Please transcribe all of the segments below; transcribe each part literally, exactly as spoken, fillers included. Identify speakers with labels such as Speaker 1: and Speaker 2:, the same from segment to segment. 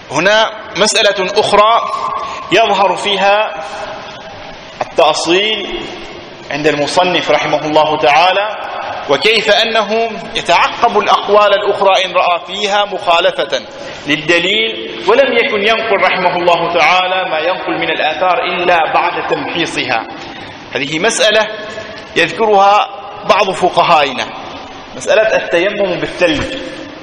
Speaker 1: هنا مسألة أخرى يظهر فيها التأصيل عند المصنف رحمه الله تعالى، وكيف أنه يتعقب الأقوال الأخرى إن رأى فيها مخالفة للدليل، ولم يكن ينقل رحمه الله تعالى ما ينقل من الآثار إلا بعد تمحيصها. هذه مسألة يذكرها بعض فقهائنا، مسألة التيمم بالثلج.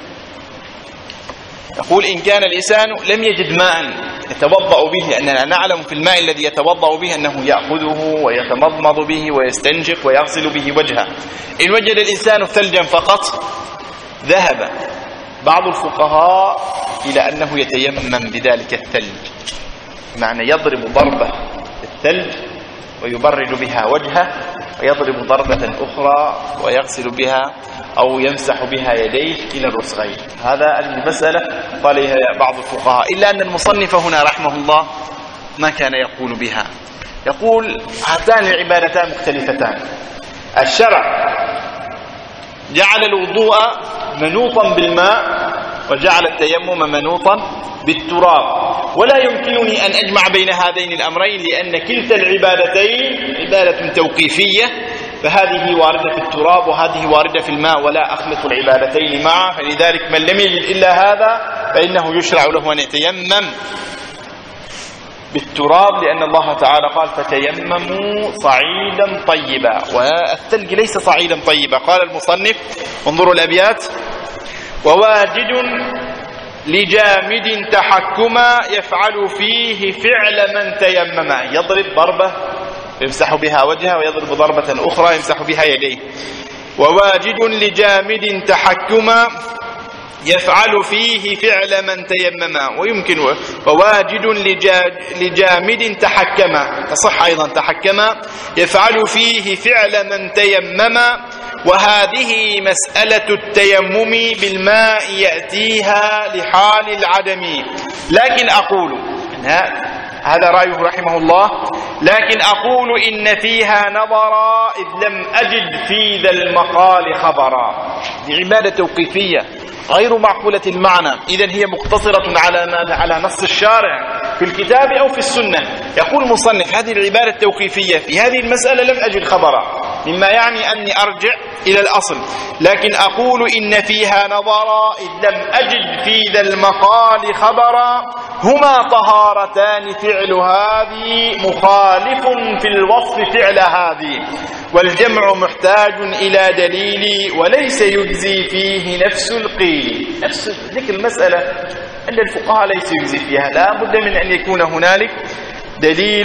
Speaker 1: يقول إن كان الإنسان لم يجد ماء يتوضأ به، لأننا نعلم في الماء الذي يتوضأ به أنه يأخذه ويتمضمض به ويستنشق ويغسل به وجهه. إن وجد الإنسان ثلجا فقط ذهب بعض الفقهاء إلى أنه يتيمم بذلك الثلج، معنى يضرب ضربة الثلج ويبرد بها وجهه، ويضرب ضربة أخرى ويغسل بها أو يمسح بها يديه إلى الرسغين. هذا المسألة قال لها بعض الفقهاء، إلا أن المصنف هنا رحمه الله ما كان يقول بها. يقول هاتان العبادتان مختلفتان. الشرع جعل الوضوء منوطا بالماء وجعل التيمم منوطا بالتراب، ولا يمكنني أن أجمع بين هذين الأمرين، لأن كلتا العبادتين عبادة توقيفية، فهذه واردة في التراب وهذه واردة في الماء، ولا أخلط العبادتين معا. فلذلك من لم يجد إلا هذا فإنه يشرع له أن يتيمم بالتراب، لأن الله تعالى قال فتيمموا صعيدا طيبا، والثلج ليس صعيدا طيبا. قال المصنف انظروا الأبيات: وواجد لجامد تحكما يفعل فيه فعل من تيمما. يضرب ضربة يمسح بها وجهه، ويضرب ضربة أخرى يمسح بها يديه. وواجد لجامد تحكما يفعل فيه فعل من تيمما. ويمكن وواجد لجامد تحكما، تصح أيضا تحكما، يفعل فيه فعل من تيمما. وهذه مسألة التيمم بالماء يأتيها لحال العدم. لكن أقول هذا رأيه رحمه الله، لكن أقول إن فيها نظرا إذ لم أجد في ذا المقال خبرا. دي عبادة توقيفية غير معقولة المعنى، إذن هي مقتصرة على ماذا؟ على نص الشارع في الكتاب أو في السنة. يقول المصنف هذه العبادة التوقيفية في هذه المسألة لم أجد خبرا، مما يعني أني أرجع إلى الأصل. لكن أقول إن فيها نظرا إذ لم أجد في ذا المقال خبرا، هما طهارتان فعل هذه مخالف في الوصف فعل هذه، والجمع محتاج إلى دليل وليس يجزي فيه نفس القيل. نفس ذكر المسألة عند الفقهاء ليس يجزي فيها، لا بد من أن يكون هنالك دليل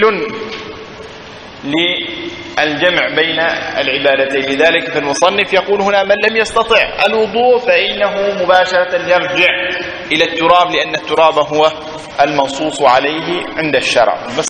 Speaker 1: للجمع بين العبادتين. لذلك فالمصنف يقول هنا من لم يستطع الوضوء فإنه مباشرة يرجع إلى التراب، لأن التراب هو المنصوص عليه عند الشرع.